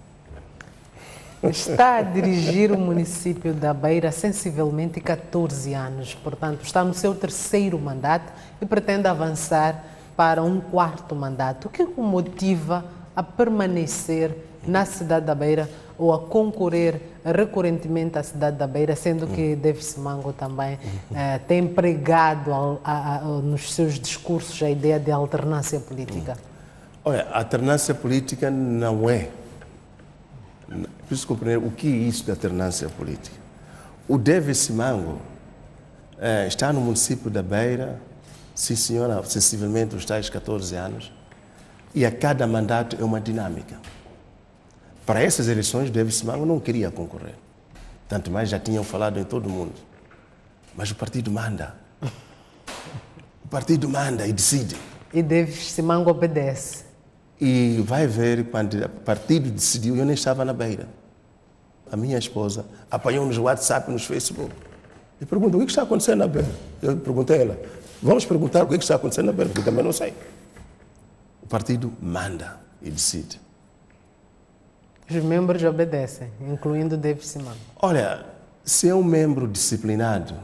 Está a dirigir o município da Beira há sensivelmente 14 anos, portanto está no seu 3º mandato e pretende avançar para um 4º mandato. O que o motiva a permanecer na cidade da Beira ou a concorrer recorrentemente à cidade da Beira, sendo que David Simango também tem pregado nos seus discursos a ideia de alternância política? Olha, a alternância política não é. Preciso compreender o que é isso de alternância política. O David Simango está no município da Beira, sim senhora, sensivelmente os tais 14 anos, e a cada mandato é uma dinâmica. Para essas eleições, David Simango não queria concorrer. Tanto mais já tinham falado em todo o mundo. Mas o partido manda. O partido manda e decide. E David Simango obedece. E vai ver, quando o partido decidiu, eu nem estava na Beira. A minha esposa apanhou nos WhatsApp e nos Facebook. E pergunta, o que está acontecendo na Beira? Eu perguntei a ela, vamos perguntar o que está acontecendo na Beira, porque também não sei. O partido manda e decide. Os membros obedecem, incluindo David Simango. Olha, se é um membro disciplinado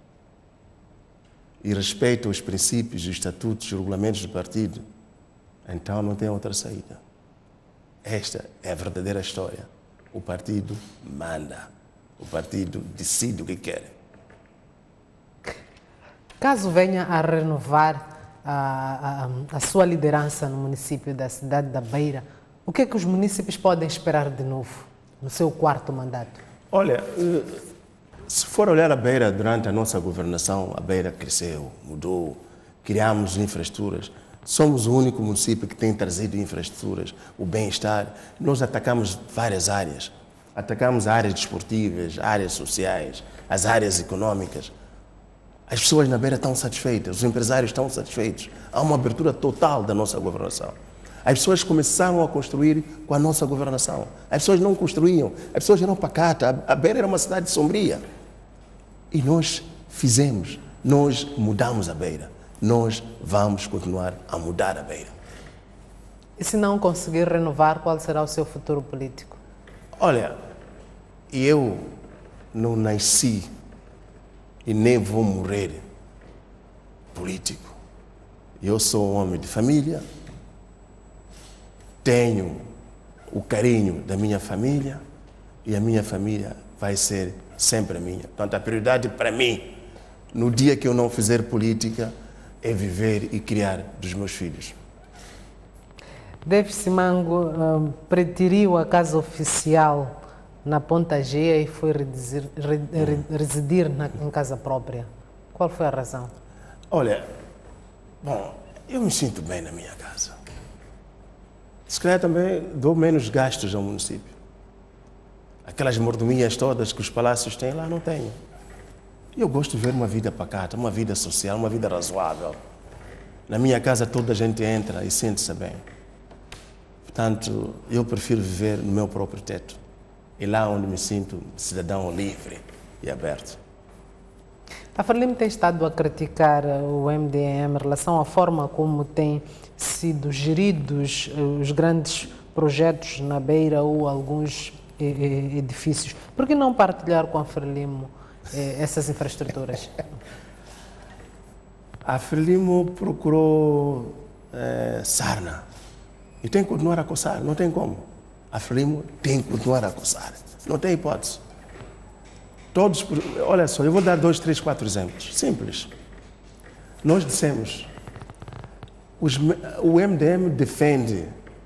e respeita os princípios, os estatutos, os regulamentos do partido, então não tem outra saída. Esta é a verdadeira história. O partido manda. O partido decide o que quer. Caso venha a renovar a sua liderança no município da cidade da Beira, o que é que os munícipes podem esperar de novo no seu 4º mandato? Olha, se for olhar a Beira durante a nossa governação, a Beira cresceu, mudou, criamos infraestruturas. Somos o único município que tem trazido infraestruturas, o bem-estar. Nós atacamos várias áreas. Atacamos áreas desportivas, áreas sociais, as áreas econômicas. As pessoas na Beira estão satisfeitas, os empresários estão satisfeitos. Há uma abertura total da nossa governação. As pessoas começaram a construir com a nossa governação. As pessoas não construíam, as pessoas eram pacatas. A Beira era uma cidade sombria. E nós fizemos, nós mudamos a Beira. Nós vamos continuar a mudar a Beira. E se não conseguir renovar, qual será o seu futuro político? Olha, eu não nasci e nem vou morrer político. Eu sou um homem de família, tenho o carinho da minha família e a minha família vai ser sempre a minha. Portanto, a prioridade para mim, no dia que eu não fizer política, é viver e criar dos meus filhos. David Simango preteriu a casa oficial na Ponta Gea e foi residir em casa própria. Qual foi a razão? Olha, bom, eu me sinto bem na minha casa. Se calhar também dou menos gastos ao município. Aquelas mordomias todas que os palácios têm lá, não tenho. Eu gosto de ver uma vida pacata, uma vida social, uma vida razoável. Na minha casa toda a gente entra e sente-se bem. Portanto, eu prefiro viver no meu próprio teto. E lá onde me sinto cidadão livre e aberto. A Frelimo tem estado a criticar o MDM em relação à forma como têm sido geridos os grandes projetos na Beira ou alguns edifícios. Por que não partilhar com a Frelimo essas infraestruturas? A Frelimo procurou sarna. E tem que continuar a coçar, não tem como. A Frelimo tem que continuar a coçar. Não tem hipótese. Todos, olha só, eu vou dar 2, 3, 4 exemplos. Simples. Nós dissemos, o MDM defende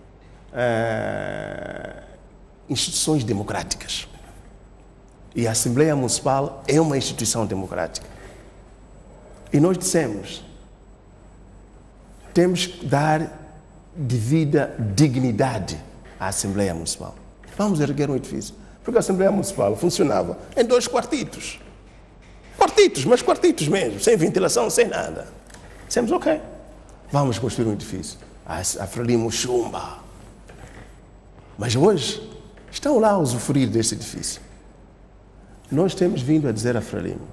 instituições democráticas. E a Assembleia Municipal é uma instituição democrática. E nós dissemos, temos que dar devida dignidade à Assembleia Municipal. Vamos erguer um edifício. Porque a Assembleia Municipal funcionava em 2 quartitos. Quartitos, mas quartitos mesmo, sem ventilação, sem nada. Dissemos, ok, vamos construir um edifício. A Frelimo chumba. Mas hoje, estão lá a usufruir desse edifício. Nós temos vindo a dizer a Frelimo,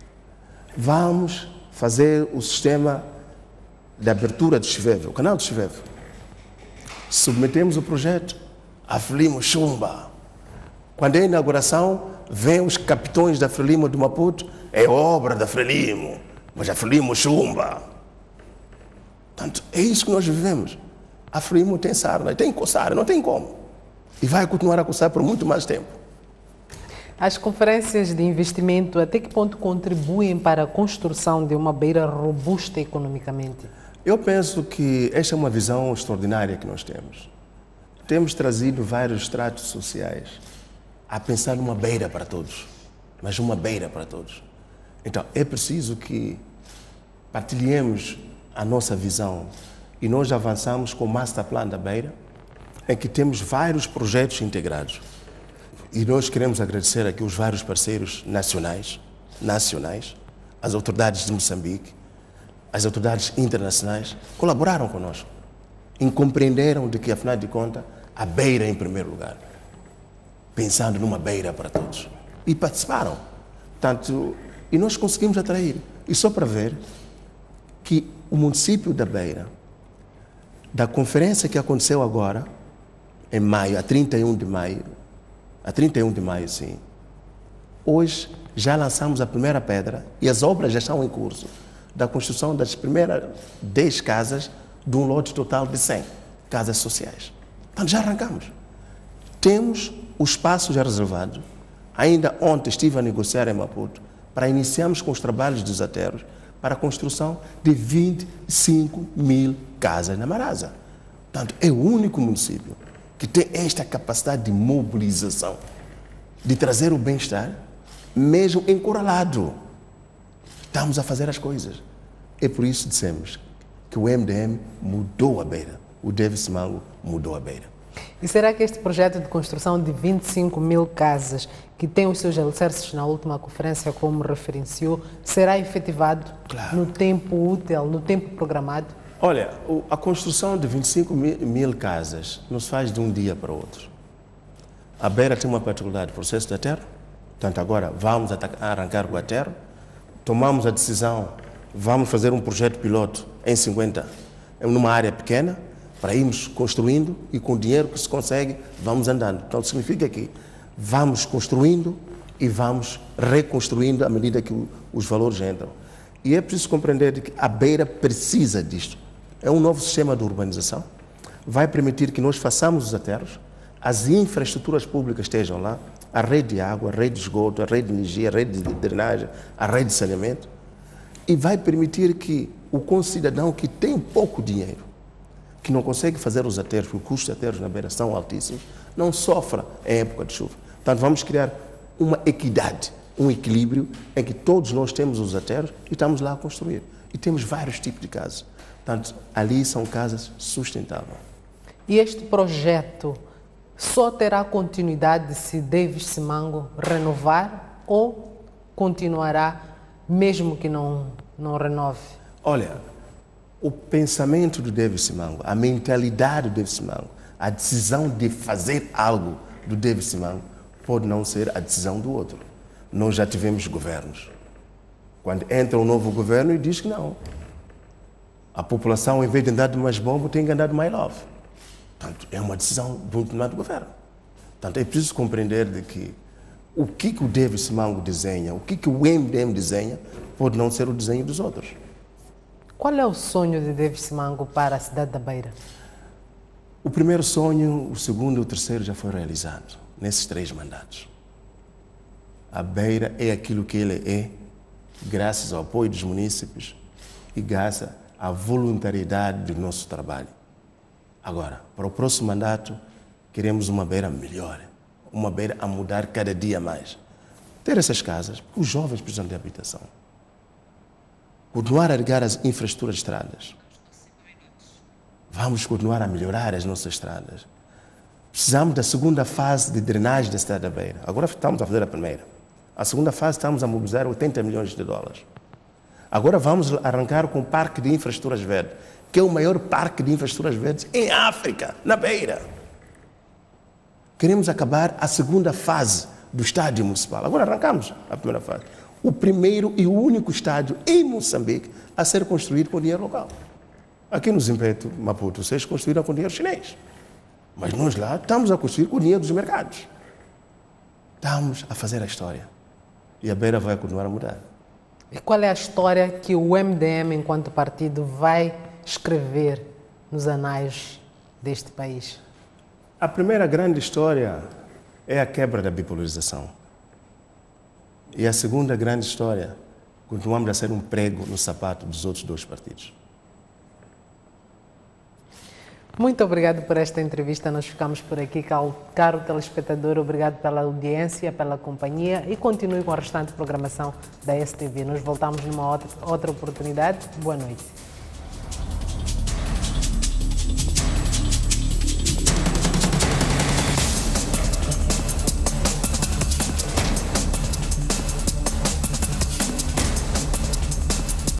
vamos fazer o sistema de abertura de chuveiro, o canal de chuveiro. Submetemos o projeto, a Frelimo chumba. Quando é a inauguração, vêm os capitões da Frelimo de Maputo, é obra da Frelimo, mas a Frelimo chumba. Portanto, é isso que nós vivemos. A Frelimo tem sarna, tem que coçar, não tem como. E vai continuar a coçar por muito mais tempo. As conferências de investimento, até que ponto contribuem para a construção de uma beira robusta economicamente? Eu penso que esta é uma visão extraordinária que nós temos. Temos trazido vários estratos sociais a pensar numa beira para todos, mas uma beira para todos. Então, é preciso que partilhemos a nossa visão e nós avançamos com o Master Plan da Beira, em que temos vários projetos integrados. E nós queremos agradecer aqui os vários parceiros nacionais, as autoridades de Moçambique, as autoridades internacionais, colaboraram conosco e compreenderam de que, afinal de contas, a beira em primeiro lugar, pensando numa beira para todos. E participaram. Portanto, e nós conseguimos atrair. E só para ver que o município da Beira, da conferência que aconteceu agora, em maio, a 31 de maio, sim, hoje já lançamos a primeira pedra e as obras já estão em curso da construção das primeiras 10 casas de um lote total de 100 casas sociais. Então já arrancamos. Temos o espaço já reservado. Ainda ontem estive a negociar em Maputo para iniciarmos com os trabalhos dos aterros para a construção de 25 mil casas na Marasa. Portanto, é o único município que tem esta capacidade de mobilização, de trazer o bem-estar, mesmo encurralado. Estamos a fazer as coisas. É por isso que dissemos que o MDM mudou a beira, o Davis Mango mudou a beira. E será que este projeto de construção de 25 mil casas, que tem os seus alicerces na última conferência, como referenciou, será efetivado no tempo útil, no tempo programado? Olha, a construção de 25 mil casas não se faz de um dia para o outro. A beira tem uma particularidade, processo de aterro. Portanto, agora vamos arrancar com o aterro, tomamos a decisão, vamos fazer um projeto piloto em 50, numa área pequena, para irmos construindo e com o dinheiro que se consegue, vamos andando. Então, significa que vamos construindo e vamos reconstruindo à medida que os valores entram. E é preciso compreender que a beira precisa disto. É um novo sistema de urbanização, vai permitir que nós façamos os aterros, as infraestruturas públicas estejam lá, a rede de água, a rede de esgoto, a rede de energia, a rede de drenagem, a rede de saneamento, e vai permitir que o concidadão que tem pouco dinheiro, que não consegue fazer os aterros, porque os custos de aterros na beira são altíssimos, não sofra em época de chuva. Portanto, vamos criar uma equidade, um equilíbrio em que todos nós temos os aterros e estamos lá a construir. E temos vários tipos de casas. Portanto, ali são casas sustentáveis. E este projeto só terá continuidade se Davis Simango renovar ou continuará mesmo que não renove? Olha, o pensamento do Davis Simango, a mentalidade do Davis Simango, a decisão de fazer algo do Davis Simango pode não ser a decisão do outro. Nós já tivemos governos. Quando entra um novo governo e diz que não. A população, em vez de andar de mais bombo, tem que andar de mais love. Portanto, é uma decisão do determinado governo. Portanto, é preciso compreender de que o que o Davis Simango desenha, o que o MDM desenha, pode não ser o desenho dos outros. Qual é o sonho de Davis Simango para a cidade da Beira? O primeiro sonho, o segundo e o terceiro já foi realizado nesses 3 mandatos. A Beira é aquilo que ele é, graças ao apoio dos munícipes e graças à voluntariedade do nosso trabalho. Agora, para o próximo mandato, queremos uma Beira melhor, uma Beira a mudar cada dia mais. Ter essas casas, os jovens precisam de habitação. Continuar a erguer as infraestruturas de estradas. Vamos continuar a melhorar as nossas estradas. Precisamos da segunda fase de drenagem da cidade da Beira. Agora estamos a fazer a primeira. A segunda fase estamos a mobilizar 80 milhões de dólares. Agora vamos arrancar com o Parque de Infraestruturas Verdes, que é o maior parque de infraestruturas verdes em África, na Beira. Queremos acabar a segunda fase do estádio municipal. Agora arrancamos a primeira fase. O primeiro e o único estádio em Moçambique a ser construído com dinheiro local. Aqui no Zimpeto, Maputo, vocês construíram com dinheiro chinês. Mas nós lá estamos a construir com o dinheiro dos mercados. Estamos a fazer a história. E a Beira vai continuar a mudar. E qual é a história que o MDM, enquanto partido, vai escrever nos anais deste país? A primeira grande história é a quebra da bipolarização. E a segunda grande história, continuamos a ser um prego no sapato dos outros 2 partidos. Muito obrigado por esta entrevista. Nós ficamos por aqui, caro telespectador. Obrigado pela audiência, pela companhia e continue com a restante programação da STV. Nós voltamos numa outra oportunidade. Boa noite.